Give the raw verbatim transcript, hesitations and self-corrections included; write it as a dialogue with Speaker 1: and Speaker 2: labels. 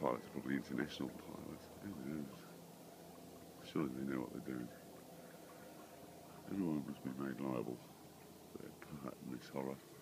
Speaker 1: pilots are probably international pilots. Who knows? Surely they know what they're doing. Everyone must be made liable for their part in this horror.